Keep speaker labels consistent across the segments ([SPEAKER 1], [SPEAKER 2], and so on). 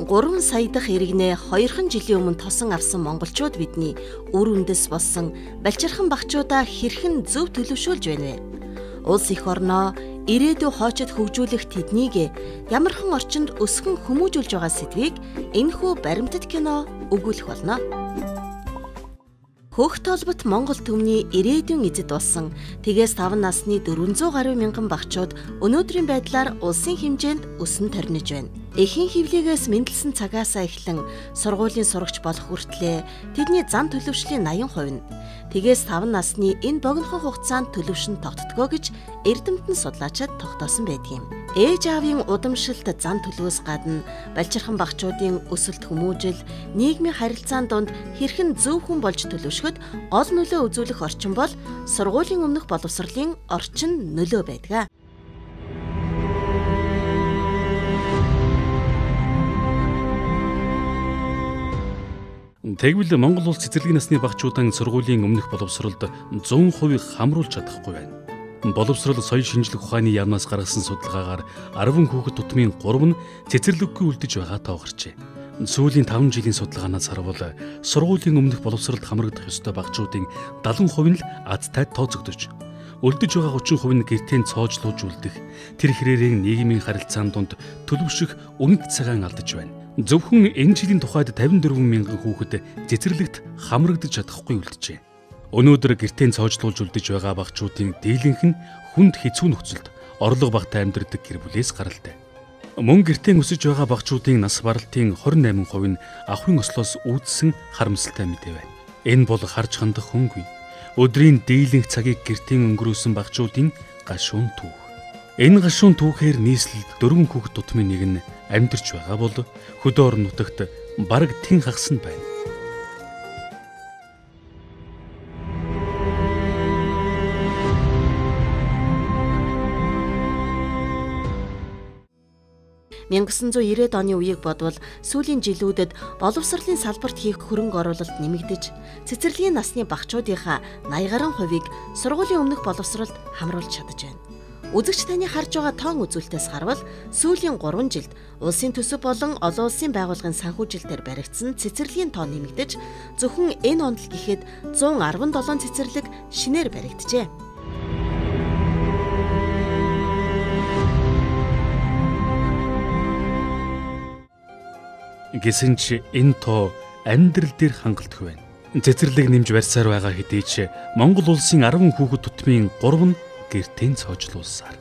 [SPEAKER 1] 3 сая дахь иргэнэ 2 жилийн өмнө тосон авсан монголчууд бидний үр үндэс болсон балчирхан багчуудаа хэрхэн зөв төлөвшүүлж байна вэ? Улс их орноо ирээдүй хоочод хөгжүүлэх тэднийг ямархан орчинд өсгөн хүмүүжүүлж байгаа сэдвийг энэхүү баримтат кино өгүүлэх болно. Хөх толбот Монгол түмний ирээдүйн эзэд болсон тэгээс 5 насны 400 гаруй мянган багчууд өнөөдрийн байдлаар улсын хэмжээнд өсөн торниж байна. Эхийн хөвлөгөөс мэндэлсэн цагаасаа эхлэн сургуулийн сурагч болох хүртлээр тэдний зан төлөвшлийн 80% нь тэгээс 5 насны энэ богинохон хугацаанд төлөвшин тогтдгоо гэж эрдэмтэн судлаачид тогтоосон байдгийг. Ээж аавын удамшилт зан төлөвөөс гадна балчирхан багчуудын өсөлт хүмүүжил, нийгмийн харилцаан донд хэрхэн зөв хүн болж төлөвшөхөд гол нөлөө үзүүлэх орчин бол сургуулийн өмнөх боловсролын орчин нөлөө байдаг.
[SPEAKER 2] Тэгвэл Монгол улс цэцэрлэгийн насны багчуудын сургуулийн өмнөх боловсролд 100% хамруулж чадахгүй байна. Боловсрол соёл шинжлэх ухааны яамнаас гаргасан судалгаагаар 10 хүүхэд тутмын 3 нь цэцэрлэггүй үлдэж байгаа тоогарчээ. Сүүлийн 5 жилийн судалгаанаас харвал сургуулийн өмнөх боловсролд хамрагдах ёстой багчуудын 70% нь л азтай тооцогдож, үлдэж байгаа 30% нь гэртээ цоожлуулж үлдэх, тэр хэрээрээ нийгмийн харилцаан донд төлөвшөх үнэт цагаан алдаж байна. Зөвхөн энэ жилийн тухайд 54 мянган хүүхэд цэцэрлэгт хамрагдаж чадахгүй үлджээ. Өнөөдөр гэртээ цоожлуулж үлдэж байгаа багчуудын дийлэнх нь хүнд хэцүү нөхцөлд орлого багтаа амьдардаг гэр бүлээс гаралтай. Мөн гэртээ өсөж байгаа багчуудын нас баралтын 28% нь ахуйн ослоос үүдсэн харамсалтай мэдээ байна. Энэ бол харж хандах хөнгүй. Өдрийн дийлэнх цагийг гэртээ өнгөрөөсөн багчуудын гашуун түүх. Энэ гашуун түүхээр нийслэлд 4 хүүхэд тутмын нэг нь амьдарч байгаа бол хөдөө орон нутагт бараг тэн хагас нь байна.
[SPEAKER 1] (1990-ад оны үеийг бодвол сүүлийн жилүүдэд боловсролын салбарт хийх хөрөнгө оруулалт нэмэгдэж, цэцэрлэгийн насны багчуудынхаа 80 гаруй хувийг сургуулийн өмнөх боловсролд хамруулж чадаж байна. Үзэгч таны харж байгаа тоон үзүүлэлтээс харвал сүүлийн 3 жилд улсын төсөв болон олон улсын байгууллагын санхүүжилтээр баригдсан цэцэрлэгийн тоон нэмэгдэж, зөвхөн энэ онд л гэхэд 117 цэцэрлэг шинээр баригджээ.
[SPEAKER 2] Гэсэн ч энэ тоо амьдрал дээр хангалтгүй байна. Цэцэрлэг нэмж барьсаар байгаа хэдий ч Монгол улсын 10 хүүхэд тутмын 3 нь гэртээ цоожлуулсаар.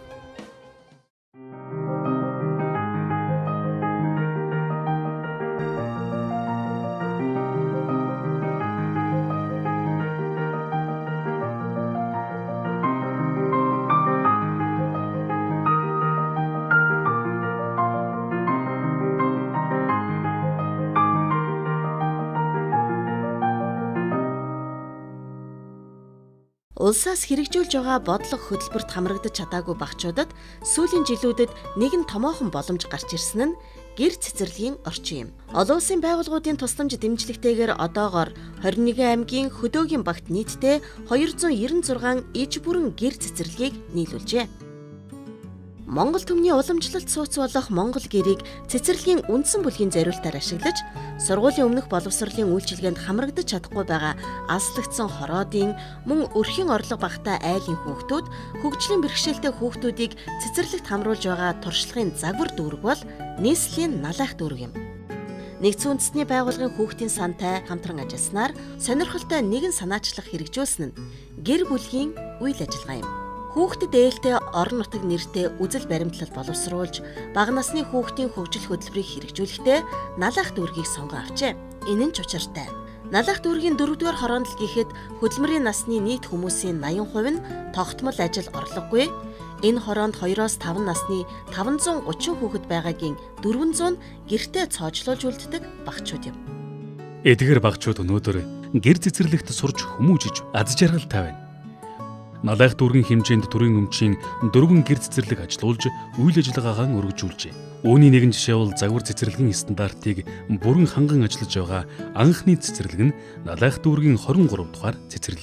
[SPEAKER 1] Улсаас хэрэгжүүлж байгаа бодлого хөтөлбөрт хамрагдаж чадаагүй багчуудад сүүлийн жилүүдэд нэгэн томоохон боломж гарч ирсэн нь гэр цэцэрлэгийн орчин юм. Олон улсын байгууллагуудын тусламж дэмжлэгтэйгээр одоогоор 21 аймгийн хөдөөгийн багт нийтдээ 296 иж бүрэн гэр цэцэрлэгийг нийлүүлжээ. Монгол түмний уламжлалт сууц болох Монгол гэрийг цэцэрлэгийн үндсэн бүлгийн зориултаар ашиглаж, сургуулийн өмнөх боловсролын үйлчилгээнд хамрагдаж чадахгүй байгаа алслагдсан хороодын, мөн өрхийн орлого багтаа айлын хүүхдүүд, хөгжлийн бэрхшээлтэй хүүхдүүдийг цэцэрлэгт хамруулж байгаа туршлагын загвар дүүрэг бол нийслэлийн налайх дүүрэг юм. Нэгдсэн үндэсний байгууллагын хүүхдийн сантай хамтран ажилласнаар сонирхолтой нэгэн санаачлах хэрэгжүүлсэн нь гэр бүлийн үйл ажиллагаа юм. Хүүхдэд ээлтэй орон нутаг нэртэй үзэл баримтлал боловсруулж, бага насны хүүхдийн хөгжил хөтөлбөрийг хэрэгжүүлэхдээ налайх дүүргийг сонгон авчээ. Энэ нь ч учиртай. Налайх дүүргийн 4-р хороонд л гэхэд хөдөлмөрийн насны нийт хүмүүсийн 80% нь тогтмол ажил орлогогүй. Энэ хороонд 2-5 насны 530 хүүхэд байгаагийн 400 нь гэртээ цоожлуулж үлддэг багчууд юм.
[SPEAKER 2] Эдгээр багчууд өнөөдөр гэр цэцэрлэгт сурч хүмүүжиж аз жаргалтай байна. Налайх дүүргийн хэмжээнд төрийн өмчийн 4 гэр цэцэрлэг ажилуулж үйл ажиллагаагаа өргөжүүлжээ. Үүний нэгэн жишээ бол загвар цэцэрлэгийн стандартыг бүрэн ханган ажиллаж байгаа анхны цэцэрлэг нь Налайх дүүргийн 23 дугаар цэцэрлэг юм.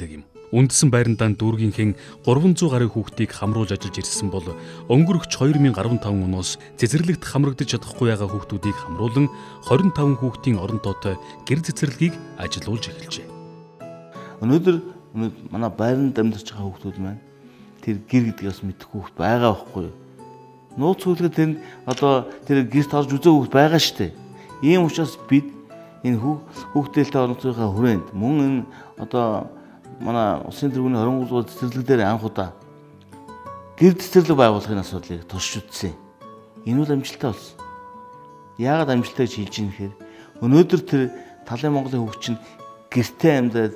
[SPEAKER 2] Үндсэн байрандаа дүүргийнхэн 300 гаруй хүүхдийг хамруулж ажиллаж ирсэн бол өнгөрөх 2015 оноос цэцэрлэгт хамрагдаж чадахгүй байгаа хүүхдүүдийг хамруулан 25 хүүхдийн орондоотой гэр цэцэрлэгийг ажилуулж эхэлжээ.
[SPEAKER 3] Өнөөдөр манай байранд амьдарч байгаа хүүхдүүд маань тэр гэр гэдгийг бас мэдэх хүүхд байгаа байхгүй юу? Нууц хүлгээ тэнд одоо тэр гэрт орж үзээ хүүхд байгаа штэ. Ийм учраас бид энэ хүүхдэлтэй орнотынхаа хүрээнд мөн энэ одоо манай улсын тэргүүний 23 дугаар цэцэрлэг дээр анх удаа гэр цэцэрлэг байгуулахын асуудлыг туршиж үзсэн. Энэ үл амжилттай болсон. Яагаад амжилттай гэж хэлж ийм гэхээр өнөөдөр тэр талын Монголын хүүхд чинь гэртээ амьдаад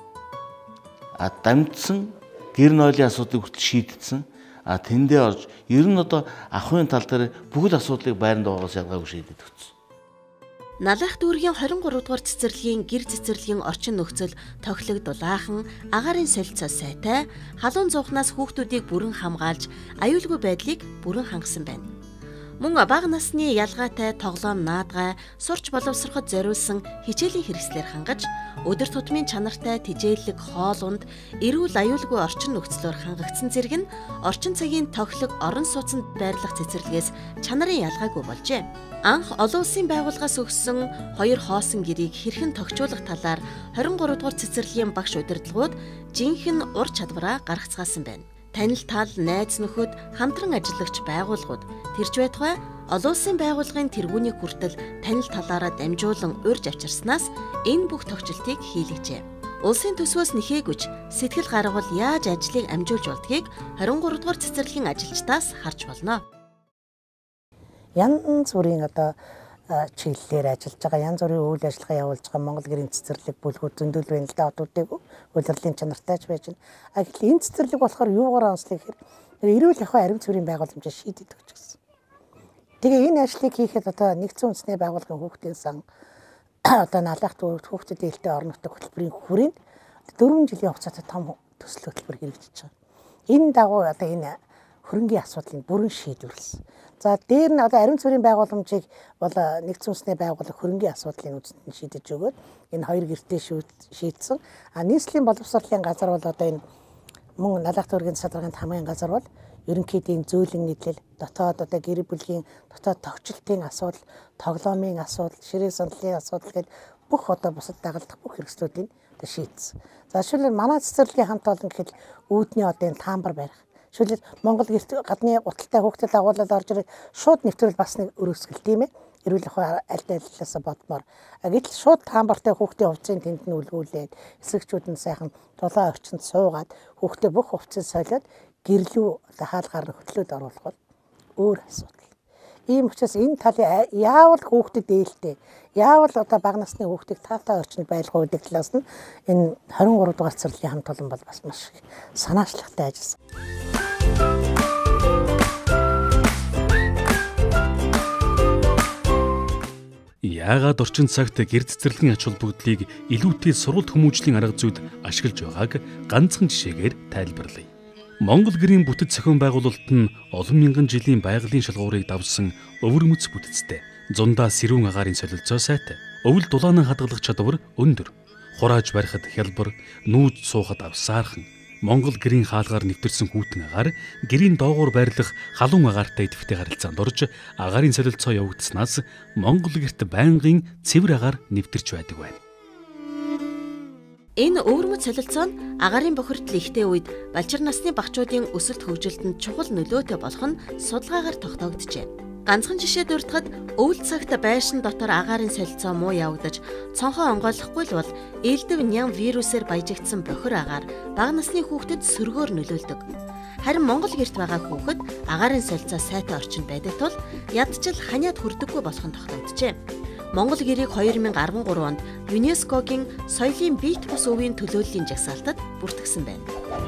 [SPEAKER 3] дамжсан гэр нойлын асуудлыг хүртэл шийдсэн. Тэндээ орж ер нь одоо ахуйн тал дээр бүхэл асуудлыг байранд байгаас ялгаагүй шийдэж өгсөн.
[SPEAKER 1] Налах дүүргийн 23 дугаар цэцэрлэгийн гэр цэцэрлэгийн орчин нөхцөл тохилог дулаахан, агаарын солилцоо сайтай, халуун зуухнаас хүүхдүүдийг бүрэн хамгаалж, аюулгүй байдлыг бүрэн хангасан байна. Мөн бага насны ялгаатай тоглоом наадгай сурч боловсроход зориулсан хичээлийн хэрэгслээр хангаж, өдөр тутмын чанартай тижээллэг хоол унд, эрүүл аюулгүй орчин нөхцлөөр хангагдсан зэрэг нь орчин цагийн тохилог орон сууцнд байрлах цэцэрлэгээс чанарын ялгаагүй болжээ. Анх олон улсын байгууллагаас өгсөн 2 хоосон гэрийг хэрхэн тохижуулах талаар 23 дугаар цэцэрлэгийн багш удирдлагууд жинхэнэ ур чадвараа гаргацгаасан байна. Танил тал, найз нөхөд, хамтран ажиллагч байгууллагууд тэрж байтугай олон улсын байгууллагын тэргүүний хүртэл танил талаараа дамжуулан урьж авчирснаас энэ бүх тохижилтыг хийлгэжээ. Улсын төсвөөс нэхээгүйч сэтгэл гаргавал яаж ажлыг амжуулж болдгийг 23 дугаар цэцэрлэгийн ажилчдаас харж болно.
[SPEAKER 4] Янз бүрийн одоо чиглэлээр ажиллаж байгаа, янз бүрийн үйл ажиллагаа явуулж байгаа Монгол гэрийн цэцэрлэг бүлгүүд зөндөл байна л да, одуудыг удирдлын чанартай ч байж байна. Гэтэл энэ цэцэрлэг болохоор юугаар онцлог гэхээр эрүүл ахуй ариун цэврийн байгууламжийг шийдэд өгч гэсэн. Тэгээ энэ ажлыг хийхэд одоо нэгдсэн үндэсний байгууллагын хүүхдийн сан одоо налах хүүхдэд ээлтэй орон нутгийн хөтөлбөрийн хүрээнд 4 жилийн хугацаатай том төсөл хөтөлбөр хэрэгжиж байгаа. Энэ дагуу одоо энэ хөрөнгийн асуудлыг бүрэн шийдвэрлсэн. За дээр нь одоо ариун цэврийн байгууламжийг бол нэгдсэн үндэсний байгууллага хөрөнгийн асуудлыг үзэнд нь шийдэж өгөөд энэ 2 гэртээ шийдсэн. Нийслэлийн боловсролын газар бол одоо энэ мөн налах дүүргийн салбарын хамгийн газар бол ерөнхийдийн зөөлөн нийтлэл, дотоод одоо гэр бүлийн дотоод тогтчлтын асуудал, тоглоомын асуудал, ширээ сандлын асуудал гэж бүх одоо бусад дагалдах бүх хэрэгслүүдийг одоо шийдсэн. За жишээлбэл манай цэцэрлэгийн хамт олон гэхэд үүдний одоо энэ таамбар барих. Жишээлбэл Монгол гэрт гадны уталтай хүүхдэд агуулаад орж ирэх шууд нэвтрүүл бас нэг өрөөсгөл тийм ээ. Эрүүл ахуй аль алилаас бодмоор. Гэтэл шууд таамбартай хүүхдийн хувцсыг тэнд нь үлгүүлээд эсрэгчүүд нь сайхан дулаан орчинд суугаад хүүхдээ бүх хувцсыг солиод гэрлүү хаалгаар хөтлөөд оруулах бол өөр асуудал. Ийм учраас энэ талын яавал хүүхдэд ээлтэй, яавал одоо бага насны хүүхдийг таатай орчинд байлгах үүдэх талаас нь энэ 23 дугаар цэцэрлэгийн хамт олон бол бас маш санаачлагтай ажилласан.
[SPEAKER 2] Яагаад орчин цагт гэр цэцэрлэгийн ач холбогдлыг илүүтэй сургалт хүмүүжлийн арга зүйд ашиглаж байгааг ганцхан жишээгээр тайлбарлая. Монгол гэрийн бүтэц зохион байгуулалт нь олон мянган жилийн байгалийн шалгуурыг давсан өвөр мөц бүтэцтэй. Зундаа сэрүүн агаарын солилцоо сайтай. Өвөл дулаанаа хадгалах чадвар өндөр. Хурааж барихад хялбар, нүүж суухад авсаархан. Монгол гэрийн хаалгаар нэвтэрсэн хүүтэн агаар гэрийн доогуур байрлах халуун агаартай идэвхтэй харилцаанд орж агаарын солилцоо явагдсанаас Монгол гэрт байнгын цэвэр агаар нэвтэрч байдаг байна.
[SPEAKER 1] Энэ өвөрмөц солилцоо нь агаарын бохирдол ихтэй үед балчир насны багчуудын өсөлт хөгжилтөнд чухал нөлөөтэй болох нь судалгаагаар тогтоогджээ. Ганцхан жишээ дурдахад өвөл цагт байшин дотор агаарын солилцоо муу явагдаж цонхоо онгойлохгүй л бол ээлдэв нян вирусээр баяжигдсан бохир агаар бага насны хүүхдэд сөргөөр нөлөөлдөг. Харин Монгол гэрт байгаа хүүхэд агаарын солилцоо сайтай орчинд байдаг тул ядчил ханиад хүрдэггүй болох нь тогтогджээ. Монгол гэрийг 2013 онд ЮНЕСКОгийн соёлын биет бус өвийн төлөөллийн жагсаалтад бүртгэсэн байна.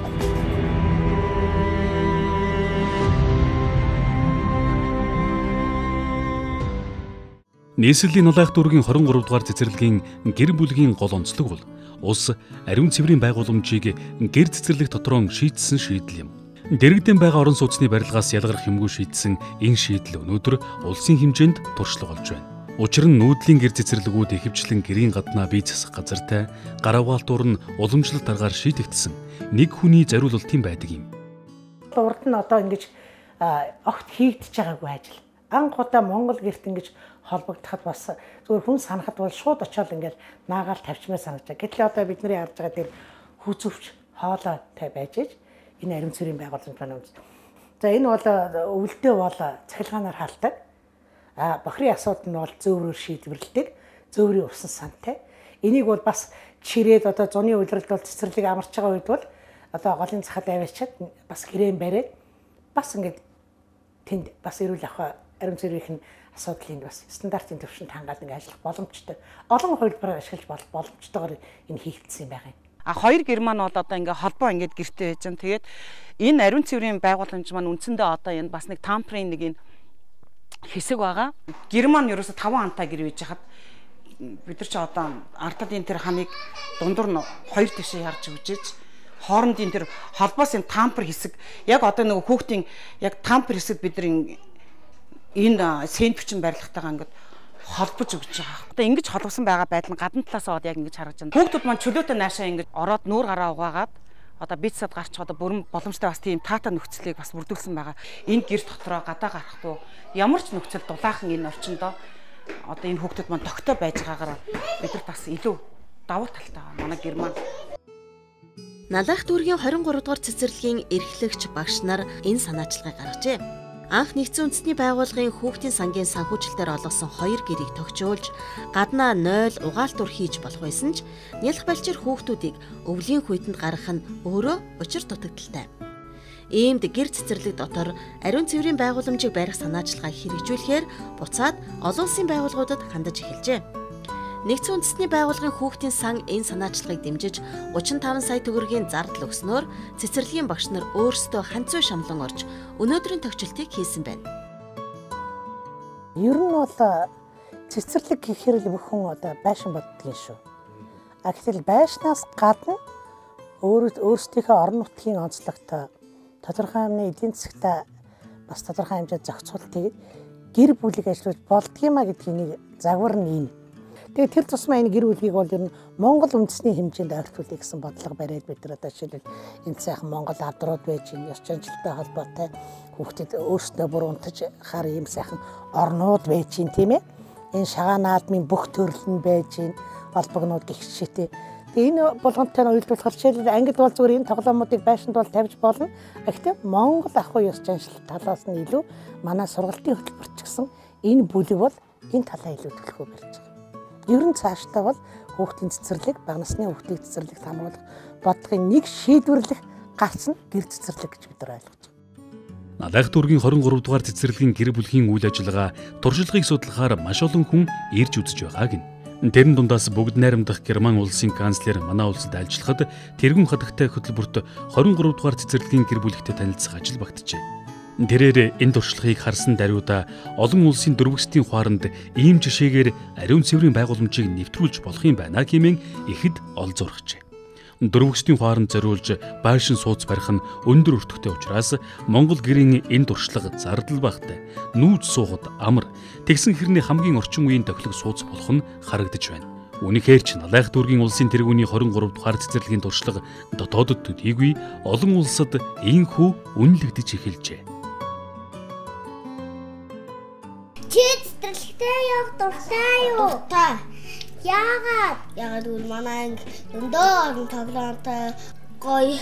[SPEAKER 2] Нийслэлийн нулайх дүүргийн 23 дугаар цэцэрлэгийн гэр бүлгийн гол онцлог бол улс ариун цэврийн байгууламжийг гэр цэцэрлэг дотроо шийдсэн шийдэл юм. Дэрэгдэн байгаа орон сууцны барилгаас ялгарх юмгүй шийдсэн энэ шийдэл өнөөдөр улсын хэмжээнд туршлага болж байна. Учир нь нүүдлийн гэр цэцэрлэгүүд ихэвчлэн гэрийн гаднаа бие засах газартай, гаравгаалтуур нь уламжлалт аргаар шийдэгдсэн нэг хүний зориулалтын байдаг юм.
[SPEAKER 4] Урд нь одоо ингэж огт хийгдэж байгаагүй ажил. Анхудаа Монгол гэрт ингэж холбогдоход бас зөвхөн хүн санахад бол шууд очиод ингээд наагаал тавьчмаа санагдаж. Гэтэл одоо бидний харж байгаа тэр хүзөвч хоолой байж ээж энэ ариун цэврийн байгууллагын байна. За энэ бол өвөлдөө бол цахилгаанаар хаалдаг. Бохрын асуудал нь бол зөөврөөр шийдвэрлэдэг. Зөөврийн усан сантай. Энийг бол бас чирээд одоо зуны үйлрэлд бол цэцэрлэг амарч байгаа үед бол одоо голын цахал аваачаад бас гэрээн бариад бас ингээд тэнд бас эрүүл авах ариун цэврийн асуудлыг бас стандартын төвшөнд хангаад ингээд ажиллах боломжтой. Олон хувилбараар ашиглаж болох боломжтойгоор энэ хийгдсэн юм байна.
[SPEAKER 5] Хоёр гэр маань бол одоо ингээ холбоо ингээд гэртээ байж байгаа. Тэгээд энэ ариун цэврийн байгууламж маань үндсэндээ одоо энэ бас нэг тампрын нэг энэ хэсэг байгаа. Гэр маань ерөөсө 5 антай гэр байж хаад бид нар ч одоо ардын тэр хамыг дундуур нь хоёр тишээ харж үжиж хоорондын тэр холбоос энэ тампер хэсэг яг одоо нэг хүүхдийн яг тампер хэсэг бид нар энэ сент бичин барилгатайгаа ингээд холбож өгч байгаа. Одоо ингэж холбосон байгаа байдал нь гадна талаас од яг ингэж харагдаж байна. Хүүхдүүд маань чөлөөтэй наашаа ингэж ороод нүүр гараа угаагаад одоо бицсад гарч одоо бүрэн боломжтой бас тийм таата нөхцөлийг бас бүрдүүлсэн байгаа. Энэ гэр дотроо гадаа гарахгүй ямар ч нөхцөл дулаахан энэ орчиндоо одоо энэ хүүхдүүд маань тогтоо байж байгаагаар бид нар бас илүү давуу талтай байгаа. Манай гэр маань
[SPEAKER 1] Налайх дүүргийн 23 дугаар цэцэрлэгийн эрхлэгч багш нар энэ санаачлагыг гаргажээ. Анх нэгдсэн үндэсний байгууллагын хүүхдийн сангийн санхүүжилтээр олгосон 2 гэрийг тогтжуулж гаднаа 0 угаалтур хийж болох байсан ч нялх балчир хүүхдүүдийг өвлийн хүйтэнд гаргах нь өөрөө учир дутагдaltaй. Иймд гэр цэцэрлэг дотор ариун цэврийн байгууламжийг барих санаачлагыг хэрэгжүүлэхээр буцаад олон улсын байгууллагуудад хандаж эхэлжээ. Нэгдсэн үндэсний байгууллагын хүүхдийн сан энэ санаачлагыг дэмжиж 35 сая төгрөгийн зардал өгснөөр цэцэрлэгийн багш нар өөрсдөө ханцуу шамлан орж өнөөдрийн тогтчлтыг хийсэн байна.
[SPEAKER 4] Ер нь бол цэцэрлэг гэхээр л бүхэн одоо байшин боддгийн шүү. Гэтэл байшнаас гадна өөрсдийнхөө орон нутгийн онцлогтой тодорхой хэмжээний эдийн засгтаа бас тодорхой хэмжээнд зохицуултыг гэр бүлийг ажиллуулж болдгиймаа гэдгийг загвар нь энэ. Тэгээд тэр тусмаа энэ гэр бүлийг бол ер нь Монгол үндэсний хэмжээнд ойртуулъя гэсэн бодлого бариад бид нар одоо жишээлбэл энэ сайхан Монгол авдрууд байж ин ёс заншилтай холбоотой хүүхдэд өөрсдөө бүр унтаж хар ийм сайхан орнууд байж ин тийм ээ. Энэ шагаан наадмын бүх төрөл нь байж ин холбогнууд гих жишээтэй. Тэгээд энэ болгонтой нь уялдуулахар жишээлбэл ангид бол зүгээр энэ тоглоомуудыг байшинд бол тавьж болно. Гэхдээ Монгол ах уу ёс заншил талаас нь илүү манай сургалтын хөтөлбөрч гэсэн энэ бүлэг бол энэ талаа илүү төлөхөө барьж байгаа. Ер нь цаашдаа бол хүүхдийн цэцэрлэг, бага насны хүүхдийн цэцэрлэгт хамруулах бодлогын нэг шийдвэрлэх гарц нь гэр цэцэрлэг гэж бид нар ойлгож байна.
[SPEAKER 2] Налайх дүүргийн 23 дугаар цэцэрлэгийн гэр бүлийн үйл ажиллагаа туршлагыг судлахаар маш олон хүн ирж үзэж байгааг нь. Тэрэн дундаас бүгд найрамдах Герман улсын канцлер манай улсад ажиллахад тэргүүн хадагтай хөтөлбөрт 23 дугаар цэцэрлэгийн гэр бүлэгтэй танилцах ажил багтжээ. Тэрээр энэ туршлагыг харсан даруйда олон улсын дөрвөстийн хуаранд ийм жишээгээр ариун цэврийн байгууламжийг нэвтрүүлж болох юм байна гэмээн ихэд олзуурхжээ. Дөрвөстийн хуаранд зориулж байшин сууц барих нь өндөр өртөгтэй учраас Монгол гэрийн энэ туршлага зардал багтай, нүүж суухад амар, тэгсэн хэрний хамгийн орчин үеийн тохилог сууц болох нь харагдаж байна. Үнэхээр ч Налайх дүүргийн улсын тэргүүний 23 дугаар цэцэрлэгийн туршлага дотоодод төдийгүй олон улсад ийхүү үнэлэгдэж эхэлжээ.
[SPEAKER 6] Чи цэцэрлэгтэй яг дуртай юу? Дуртай. Яагаад? Яагаад гэвэл манай анги өндөө тоглоомтой гоё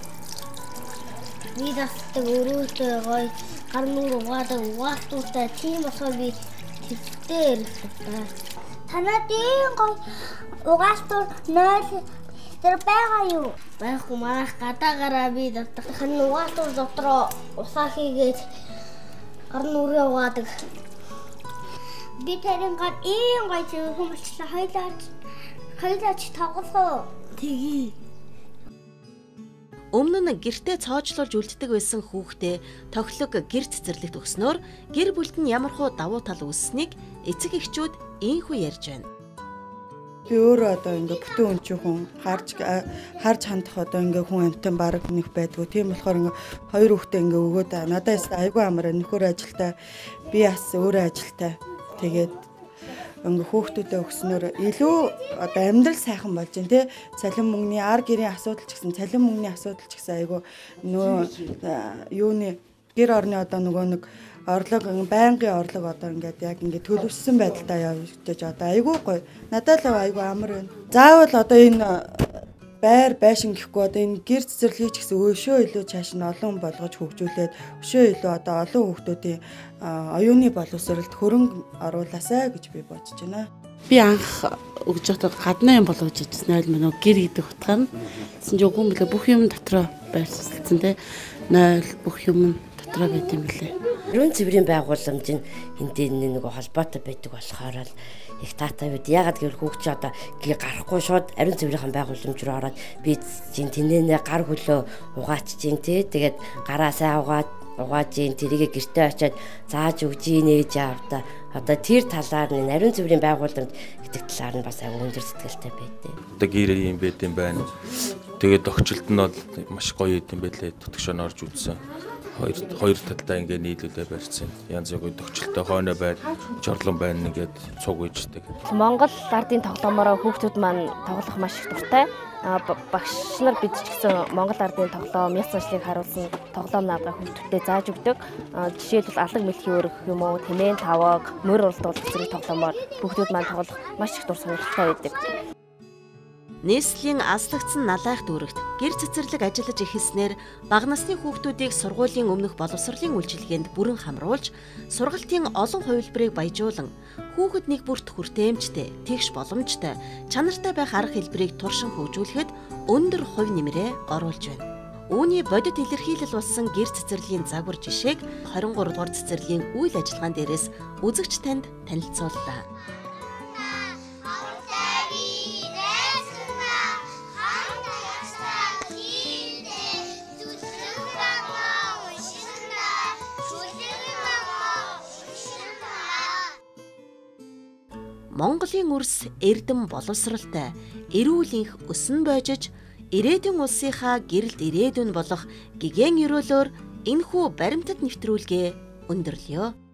[SPEAKER 6] видастай өрөөтэй гоё гар нүр угаадаг угаалтуудтай тийм болохоор би тэвтэй ирэлтэй. Танад ийм гоё угаалтууд 0 тэр байгаа юу? Байхгүй манайх гадаагаараа би дутдаг. Хэн угаалтууд дотроо усаа хийгээд гар нүрээ угаадаг. Би тэрэн гад ийм гоё хүмүүстээ хоёлаач тоглоо. Тэгье.
[SPEAKER 1] Өмнө нь гэртээ цоожлуулж үлддэг байсан хүүхдээ тохилог гэр цэцэрлэгт өгснөөр гэр бүлд нь ямархуу давуу тал үүссэнийг эцэг эхчүүд ийхүү ярьж байна.
[SPEAKER 7] Би өөрөө одоо ингээ бүтэн өнчийн хүн харж хандах одоо ингээ хүн амтан баг нэг байдгүй. Тийм болохоор ингээ хоёр хүүхдээ ингээ өгөөд надаас айгүй амар нөхөр ажилтаа би бас өөрөө ажилтаа. Тэгээд ингээ хүүхдүүдэд өгснөөр илүү одоо амьдрал сайхан болж байна тий. Цалин мөнгөний ар гэрийн асуудал ч гэсэн цалин мөнгөний асуудал ч гэсэн айгүй нөө юуны гэр орны одоо нөгөө нэг орлого байнгын орлого одоо ингээд яг ингээд төлөвшсөн байдалтай явагдаж одоо айгүй гоё. Надад л айгүй амар байна. Заавал одоо энэ байр байшин гэхгүй одоо энэ гэр цэцэрлэгийг ч гэсэн өшөө илүү цааш нь олон болгож хөгжүүлээд өшөө илүү одоо олон хүүхдүүдийн оюуны боловсролд хөрөнгө оруулаасаа гэж би бодож байна.
[SPEAKER 8] Би анх өгж байхдаа гаднаа юм болгож ижсэн айл мөн гэр гэдэг утгаар нь гэсэн чинь үгүй мөлий бүх юм дотроо байршилсан те 0 бүх юм дотроо байт юм лээ.
[SPEAKER 9] Ариун цэврийн байгууламж нь энтэй нэг холбоотой байдаг болохоор л их таатай бид ягаад гэвэл хүүхд чи одоо гарахгүй шууд ариун цэврийн байгууламж руу ороод би чинь тэнэнэ гар хөлөө угаач чинь тэгээд гараа сайн угааж ийн тэрийг гэртээ очиад зааж өгж ийн ээж аавда одоо тэр талаар нь ариун цэврийн байгууламж гэдэг талаар нь бас агуу өндөр сэтгэлтэй байдیں۔
[SPEAKER 10] Одоо гэр юм байт юм байна. Тэгээд огчлолт нь бол маш гоё юм байлээ. Тутагшаа орж үзсэн. Хоёр талдаа ингээ нийлүүлээ барьсан. Янз бүрийн төгчлөлтөй хойно байр, жорлон байна ингээд цуг үйждэг.
[SPEAKER 11] Монгол ардын тоглоомороо хүүхдүүд маань тоглох маш их дуртай. Багш нар бид ч гэсэн Монгол ардын тоглоом, яс заншлыг харуулсан тоглоом наадаа хүүхдүүдэд зааж өгдөг. Жишээлбэл алаг мэлхийн өргөх юм уу, тэмээн таваг, мөр уралдуулах зэрэг тоглоомоор хүүхдүүд маань тоглох маш их дур сонирхолтой байдаг.
[SPEAKER 1] Нийслэлийн аслагдсан налайх дүүрэгт гэр цэцэрлэг ажиллаж эхэлснээр бага насны хүүхдүүдийг сургуулийн өмнөх боловсролын үйлчилгээнд бүрэн хамруулж, сургалтын олон хувилбарыг баяжуулан, хүүхэд нэг бүрт хүртээмжтэй, тэгш боломжтой, чанартай байх арга хэлбэрийг туршин хөгжүүлэхэд өндөр хувь нэмрээ оруулж байна. Үүний бодит илэрхийлэл болсон гэр цэцэрлэгийн загвар жишээг 23 дугаар цэцэрлэгийн үйл ажиллагаан дээрээс үзэгч танд танилцууллаа. Монголын үрс эрдэм боловсралтай, эрүүл энх өсөн бойжиж, ирээдүйн улсынхаа гэрэлд ирээдүйн болох гэгэн өрөөлөөр энэхүү баримтат нэвтрүүлгээ өндөрлөё.